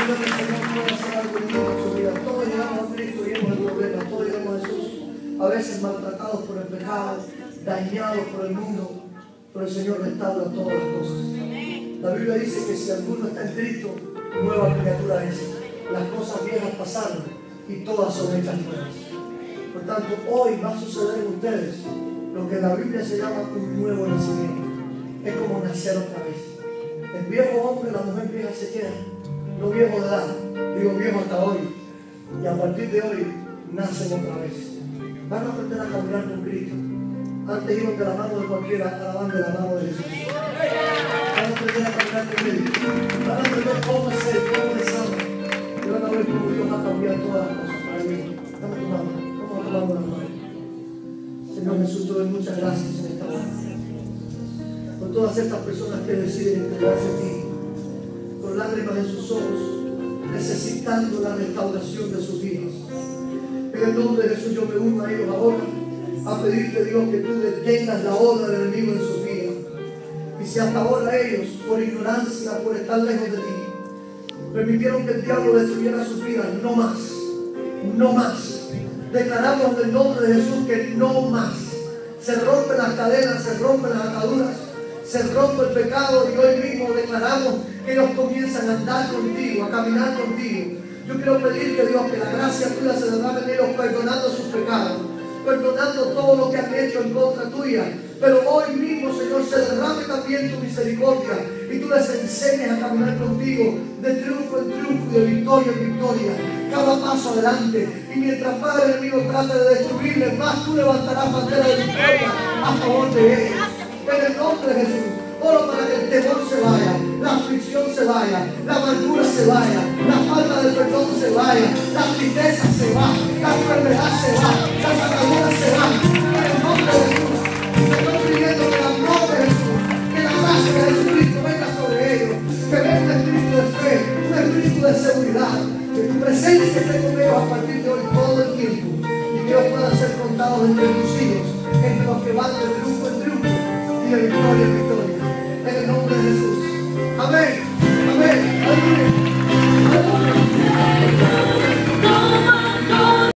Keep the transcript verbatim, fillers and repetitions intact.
creo que el Señor puede hacer algo lindo en su vida. Todos llegamos a Cristo llenos de problemas. Todos llegamos a Jesús a veces maltratados por el pecado, dañados por el mundo. Pero el Señor restaura todas las cosas. La Biblia dice que si alguno está en Cristo, nueva criatura es. Las cosas viejas pasaron y todas son hechas nuevas. Por tanto, hoy va a suceder en ustedes lo que en la Biblia se llama un nuevo nacimiento. Es como nacer otra vez. El viejo hombre y la mujer vieja se quedan. No viejo de edad, digo viejo hasta hoy. Y a partir de hoy nacen otra vez. Van a aprender a caminar con Cristo. Antes iban de la mano de cualquiera, ahora van de la mano de Jesús. Van a aprender a caminar con Él. Van a aprender cómo es Él, cómo es Santo. Y van a ver cómo Dios va a cambiar todas las cosas para ellos. Dame tu mano, vamos a tomar una mano. Señor Jesús, te doy muchas gracias en esta hora. Por todas estas personas que deciden entregarse a ti, con lágrimas en sus ojos, necesitando la restauración de sus vidas. En el nombre de Jesús yo me uno a ellos ahora a pedirte, Dios, que tú detengas la obra del enemigo en sus vidas. Y si hasta ahora ellos, por ignorancia, por estar lejos de ti, permitieron que el diablo destruyera sus vidas, no más, no más. Declaramos en el nombre de Jesús que no más. Se rompen las cadenas, se rompen las ataduras, se rompe el pecado, y hoy mismo declaramos que ellos comienzan a andar contigo, a caminar contigo. Yo quiero pedirte, Dios, que la gracia tuya se derrame en ellos, perdonando sus pecados, perdonando todo lo que han hecho en contra tuya. Pero hoy mismo, Señor, se derrame también tu misericordia y tú les enseñes a caminar contigo de triunfo en triunfo y de victoria en victoria, cada paso adelante. Y mientras más el enemigo trate de destruirles, más tú levantarás bandera de victoria a favor de ellos. En el nombre de Jesús, oro para que el temor se vaya, la aflicción se vaya, la amargura se vaya, la falta de perdón se vaya, la tristeza se va, la enfermedad se va, las ataduras se van. En el nombre de Jesús, estoy pidiendo que el amor de Jesús, que la gracia de Jesucristo venga sobre ellos, que venga un espíritu de fe, un espíritu de seguridad, que tu presencia esté con ellos a partir de hoy todo el tiempo, y que ellos puedan ser contados entre tus hijos, entre los que van de triunfo en triunfo y de victoria en victoria. En el nombre